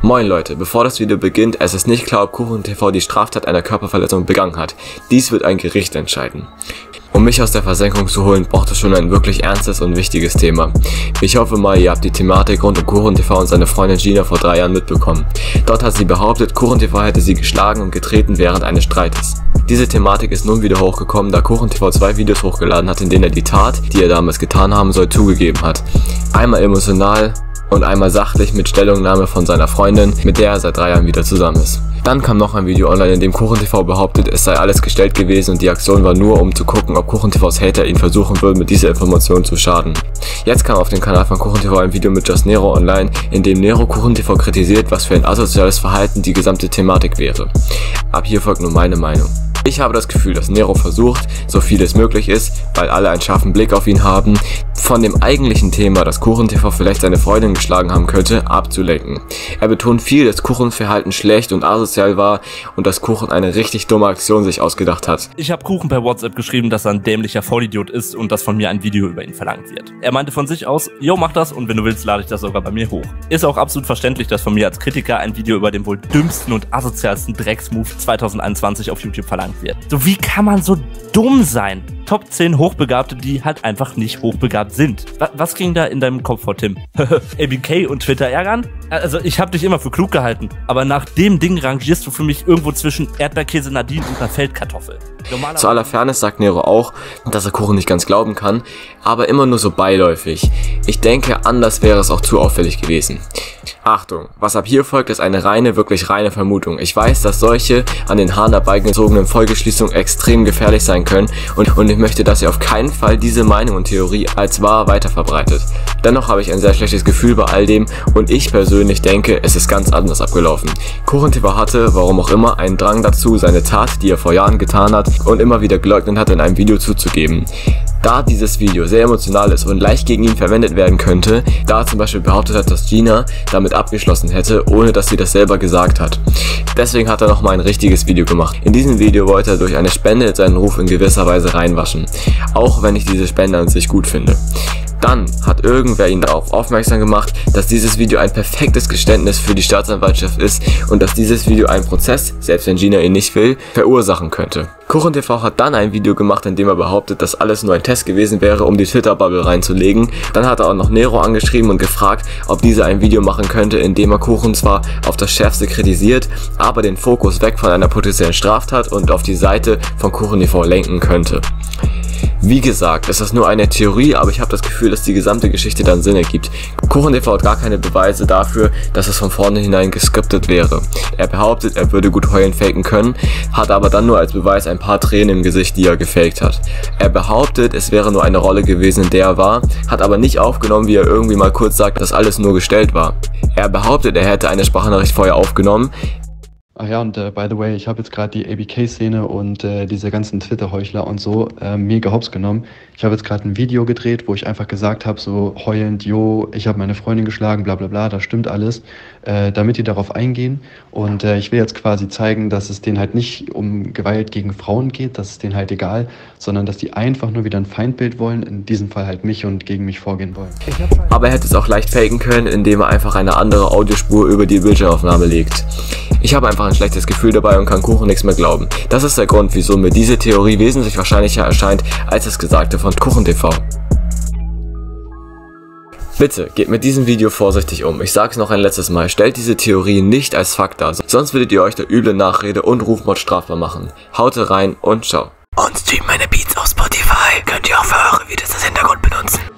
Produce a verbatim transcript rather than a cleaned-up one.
Moin Leute, bevor das Video beginnt, es ist nicht klar, ob KuchenTV die Straftat einer Körperverletzung begangen hat. Dies wird ein Gericht entscheiden. Um mich aus der Versenkung zu holen, braucht es schon ein wirklich ernstes und wichtiges Thema. Ich hoffe mal, ihr habt die Thematik rund um KuchenTV und seine Freundin Gina vor drei Jahren mitbekommen. Dort hat sie behauptet, KuchenTV hätte sie geschlagen und getreten während eines Streites. Diese Thematik ist nun wieder hochgekommen, da KuchenTV zwei Videos hochgeladen hat, in denen er die Tat, die er damals getan haben soll, zugegeben hat. Einmal emotional und einmal sachlich mit Stellungnahme von seiner Freundin, mit der er seit drei Jahren wieder zusammen ist. Dann kam noch ein Video online, in dem KuchenTV behauptet, es sei alles gestellt gewesen und die Aktion war nur, um zu gucken, ob KuchenTVs Hater ihn versuchen würden, mit dieser Information zu schaden. Jetzt kam auf dem Kanal von KuchenTV ein Video mit Just Nero online, in dem Nero KuchenTV kritisiert, was für ein asoziales Verhalten die gesamte Thematik wäre. Ab hier folgt nur meine Meinung. Ich habe das Gefühl, dass Nero versucht, so viel es möglich ist, weil alle einen scharfen Blick auf ihn haben, von dem eigentlichen Thema, dass KuchenTV vielleicht seine Freundin geschlagen haben könnte, abzulenken. Er betont viel, dass Kuchenverhalten schlecht und asozial war und dass Kuchen eine richtig dumme Aktion sich ausgedacht hat. Ich habe Kuchen per WhatsApp geschrieben, dass er ein dämlicher Vollidiot ist und dass von mir ein Video über ihn verlangt wird. Er meinte von sich aus, yo, mach das und wenn du willst, lade ich das sogar bei mir hoch. Ist auch absolut verständlich, dass von mir als Kritiker ein Video über den wohl dümmsten und asozialsten Drecksmove zweitausendeinundzwanzig auf YouTube verlangt wird. So, wie kann man so dumm sein? Top zehn Hochbegabte, die halt einfach nicht hochbegabt sind. Was, was ging da in deinem Kopf vor, Tim? A B K und Twitter ärgern? Also ich habe dich immer für klug gehalten, aber nach dem Ding rangierst du für mich irgendwo zwischen Erdbeerkäse Nadine und einer Feldkartoffel. Normalerweise Zu aller Fairness sagt Nero auch, dass er Kuchen nicht ganz glauben kann, aber immer nur so beiläufig. Ich denke, anders wäre es auch zu auffällig gewesen. Achtung, was ab hier folgt, ist eine reine, wirklich reine Vermutung. Ich weiß, dass solche an den Haaren herbeigezogenen Folgeschließungen extrem gefährlich sein können und, und ich möchte, dass ihr auf keinen Fall diese Meinung und Theorie als wahr weiterverbreitet. Dennoch habe ich ein sehr schlechtes Gefühl bei all dem und ich persönlich denke, es ist ganz anders abgelaufen. KuchenTV hatte, warum auch immer, einen Drang dazu, seine Tat, die er vor Jahren getan hat und immer wieder geleugnet hat, in einem Video zuzugeben. Da dieses Video sehr emotional ist und leicht gegen ihn verwendet werden könnte, da er zum Beispiel behauptet hat, dass Gina damit abgeschlossen hätte, ohne dass sie das selber gesagt hat. Deswegen hat er nochmal ein richtiges Video gemacht. In diesem Video wollte er durch eine Spende seinen Ruf in gewisser Weise reinwaschen, auch wenn ich diese Spende an sich gut finde. Dann hat irgendwer ihn darauf aufmerksam gemacht, dass dieses Video ein perfektes Geständnis für die Staatsanwaltschaft ist und dass dieses Video einen Prozess, selbst wenn Gina ihn nicht will, verursachen könnte. KuchenTV hat dann ein Video gemacht, in dem er behauptet, dass alles nur ein Test gewesen wäre, um die Twitter-Bubble reinzulegen. Dann hat er auch noch Nero angeschrieben und gefragt, ob dieser ein Video machen könnte, in dem er Kuchen zwar auf das Schärfste kritisiert, aber den Fokus weg von einer potenziellen Straftat und auf die Seite von KuchenTV lenken könnte. Wie gesagt, es ist nur eine Theorie, aber ich habe das Gefühl, dass die gesamte Geschichte dann Sinn ergibt. KuchenTV hat gar keine Beweise dafür, dass es von vornherein geskriptet wäre. Er behauptet, er würde gut heulen faken können, hat aber dann nur als Beweis ein paar Tränen im Gesicht, die er gefaked hat. Er behauptet, es wäre nur eine Rolle gewesen, in der er war, hat aber nicht aufgenommen, wie er irgendwie mal kurz sagt, dass alles nur gestellt war. Er behauptet, er hätte eine Sprachnachricht vorher aufgenommen. Ach ja, und äh, by the way, ich habe jetzt gerade die A B K-Szene und äh, diese ganzen Twitter-Heuchler und so äh, mega hops genommen. Ich habe jetzt gerade ein Video gedreht, wo ich einfach gesagt habe, so heulend, jo, ich habe meine Freundin geschlagen, bla bla bla, das stimmt alles, äh, damit die darauf eingehen. Und äh, ich will jetzt quasi zeigen, dass es denen halt nicht um Gewalt gegen Frauen geht, das ist denen halt egal, sondern dass die einfach nur wieder ein Feindbild wollen, in diesem Fall halt mich und gegen mich vorgehen wollen. Aber er hätte es auch leicht faken können, indem er einfach eine andere Audiospur über die Bildschirmaufnahme legt. Ich habe einfach ein schlechtes Gefühl dabei und kann Kuchen nichts mehr glauben. Das ist der Grund, wieso mir diese Theorie wesentlich wahrscheinlicher erscheint als das Gesagte von KuchenTV. Bitte, geht mit diesem Video vorsichtig um. Ich sag's noch ein letztes Mal, stellt diese Theorie nicht als Fakt dar, sonst würdet ihr euch der üble Nachrede und Rufmord strafbar machen. Haut rein und ciao. Und streamt meine Beats auf Spotify. Könnt ihr auch für eure Videos als Hintergrund benutzen.